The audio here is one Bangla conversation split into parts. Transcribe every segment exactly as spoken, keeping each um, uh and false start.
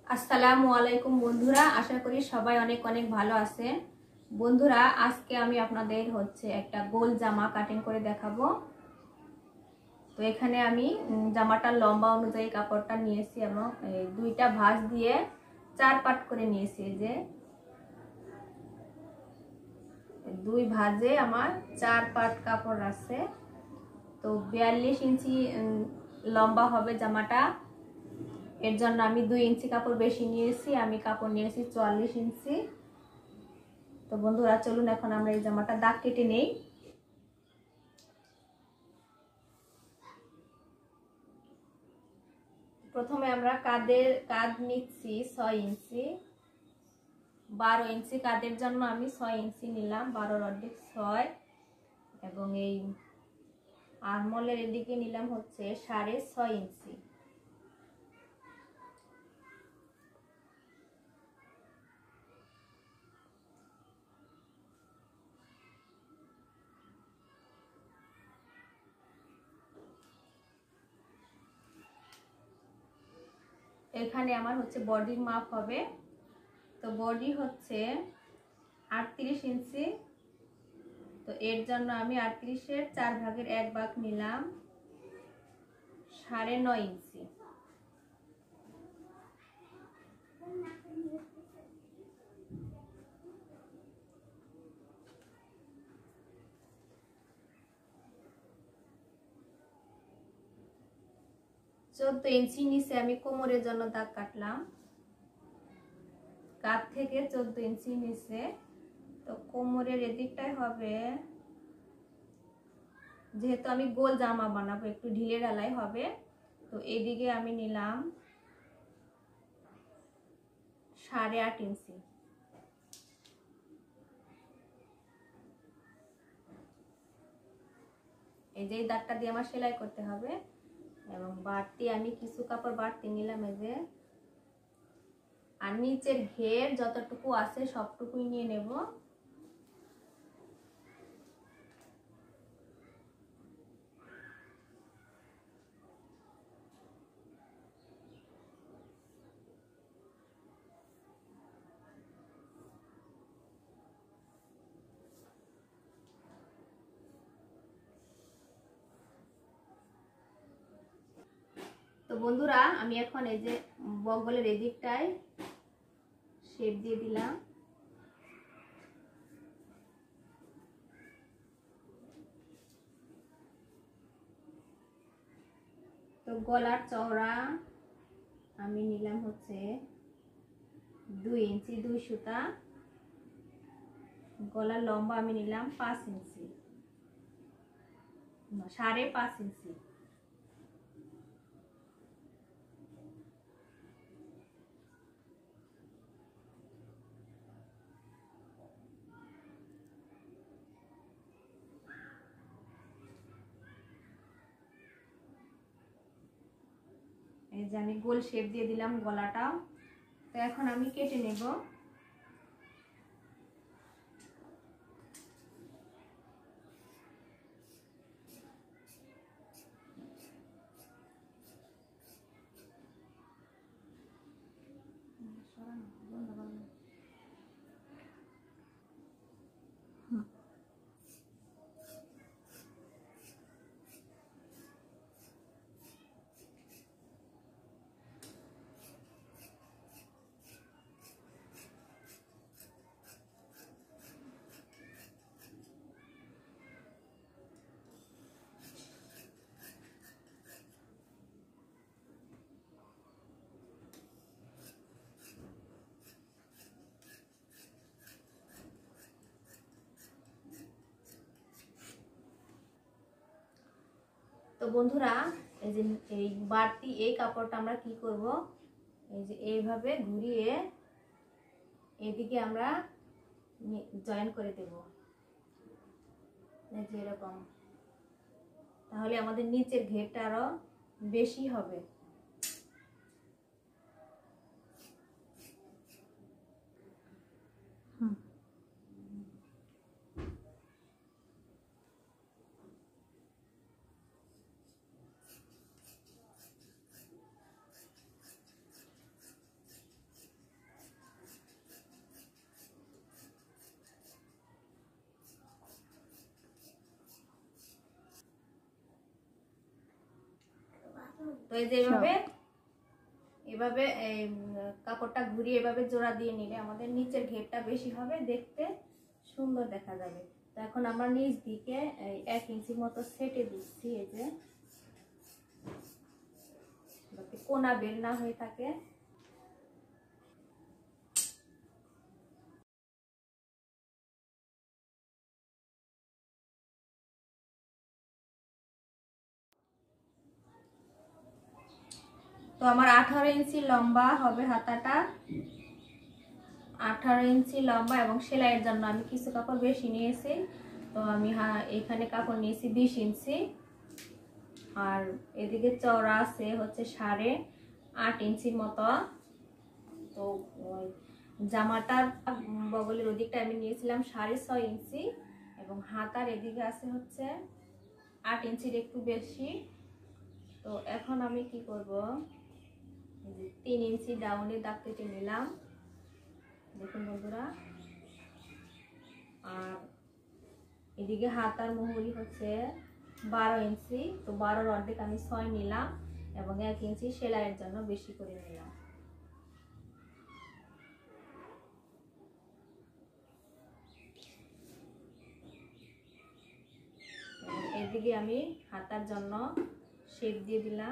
আসসালামু আলাইকুম বন্ধুরা, আশা করি সবাই অনেক অনেক ভালো আছেন। বন্ধুরা, আজকে আমি আপনাদের হচ্ছে একটা গোল জামা কাটিং করে দেখাবো। তো এখানে আমি জামাটার লম্বা অনুযায়ী কাপড়টা নিয়েছি এবং দুইটা ভাঁজ দিয়ে চার পাট করে নিয়েছি। যে দুই ভাঁজে আমার চার পাট কাপড় আছে। তো বিয়াল্লিশ ইঞ্চি লম্বা হবে জামাটা। এর জন্য আমি দুই ইঞ্চি কাপড় বেশি নিয়েছি। আমি কাপড় নিয়েছি চুয়াল্লিশ ইঞ্চি। তো বন্ধুরা, চলুন এখন আমরা এই জামাটা দাগ কেটে নেই। প্রথমে আমরা কাঁধের কাঁধ নিচ্ছি ছয় ইঞ্চি। বারো ইঞ্চি কাঁধের জন্য আমি ছয় ইঞ্চি নিলাম, বারোর অর্ধেক ছয়। এবং এই আরমোলের এদিকে নিলাম হচ্ছে সাড়ে ছয় ইঞ্চি। এখানে আমার হচ্ছে বডির মাপ হবে। তো বডি হচ্ছে আটত্রিশ ইঞ্চি। তো এর জন্য আমি আটত্রিশের চার ভাগের এক ভাগ নিলাম, সাড়ে নয় ইঞ্চি। চোদ্দ ইঞ্চি নিচে আমি কোমরের জন্য দাগ কাটলাম। কাঁধ থেকে চোদ্দ ইঞ্চি নিচে। তো কোমরের এদিকটাই হবে, যেহেতু আমি গোল জামা বানাবো একটু ঢিলে ঢালাই হবে, তো এদিকে আমি নিলাম সাড়ে আট ইঞ্চি। এই যে দাগটা দিয়ে আমার সেলাই করতে হবে। এবং বাড়তি আমি কিছু কাপড় বাড়তি নিলাম, এই যে। আর নিচের ঘের যতটুকু আছে সবটুকুই নিয়ে নেব। তো বন্ধুরা, আমি এখন এই যে বগলের এদিকটায় শেপ দিয়ে দিলাম। তো গলার চওড়া আমি নিলাম হচ্ছে দুই ইঞ্চি দুই সুতা। গলার লম্বা আমি নিলাম পাঁচ ইঞ্চি, সাড়ে পাঁচ ইঞ্চি। এই যে আমি গোল শেপ দিয়ে দিলাম গলাটাও। তো এখন আমি কেটে নেব। তো বন্ধুরা, এই যে এই বাড়তি এই কাপড়টা আমরা কি করব, এই যে এইভাবে ঘুরিয়ে এদিকে আমরা জয়েন করে দেব, এই যে এরকম। তাহলে আমাদের নিচের ঘেরটা আরো বেশি হবে। তো এই যে এইভাবে এভাবে এই কাপড়টা ঘুরিয়ে এভাবে জোড়া দিয়ে নিলে আমাদের নিচের ঘেরটা বেশি হবে, দেখতে সুন্দর দেখা যাবে। তো এখন আমরা নিচ দিকে এক ইঞ্চি মতো সেটে দিচ্ছি, এই যে যাতে কোনা বের না হয়ে থাকে। তো আমার আঠারো ইঞ্চি লম্বা হবে হাতাটা, আঠারো ইঞ্চি লম্বা, এবং সেলাইয়ের জন্য আমি কিছু কাপড় বেশি নিয়েছি। তো আমি এখানে কাপড় নিয়েছি বিশ ইঞ্চি, আর এদিকে চওড়া আছে হচ্ছে সাড়ে আট ইঞ্চির মতো। তো জামাটার বগলের ওদিকটা আমি নিয়েছিলাম সাড়ে ছয় ইঞ্চি, এবং হাতার এদিকে আছে হচ্ছে আট ইঞ্চির একটু বেশি। তো এখন আমি কি করব, তিন ইঞ্চি ডাউনে দাগ কেটে নিলাম, দেখুন বন্ধুরা। আর এদিকে হাতার মুহুরি হচ্ছে বারো ইঞ্চি, তো বারোর অর্ধেক আমি ছয় নিলাম, এবং এক ইঞ্চি সেলাইয়ের জন্য বেশি করে নিলাম। এদিকে আমি হাতার জন্য শেপ দিয়ে দিলাম।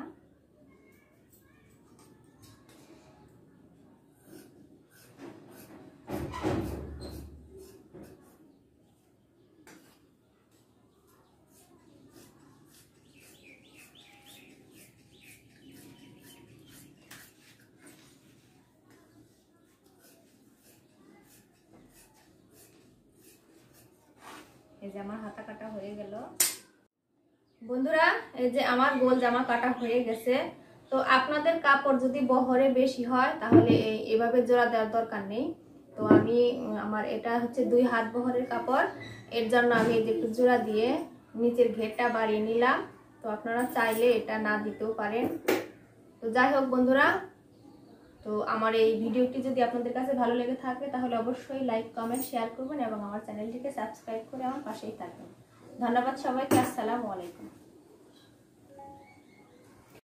এই যে আমার হাতা কাটা হয়ে গেল বন্ধুরা, এই যে আমার গোল জামা কাটা হয়ে গেছে। তো আপনাদের কাপড় যদি বহরে বেশি হয় তাহলে এভাবে জোড়া দেওয়ার দরকার নেই। তো আমি আমার এটা হচ্ছে দুই হাত বহরের কাপড়, এর জন্য আমি এই যে একটু জোড়া দিয়ে নিচের ঘেরটা বাড়িয়ে নিলাম। তো আপনারা চাইলে এটা না দিতেও পারেন। তো যাই হোক বন্ধুরা, তো আমার এই ভিডিওটি যদি আপনাদের কাছে ভালো লেগে থাকে তাহলে অবশ্যই লাইক কমেন্ট শেয়ার করবেন, এবং আমার চ্যানেলটিকে সাবস্ক্রাইব করে আমার পাশেই থাকবেন। ধন্যবাদ সবাইকে, আসসালামু আলাইকুম।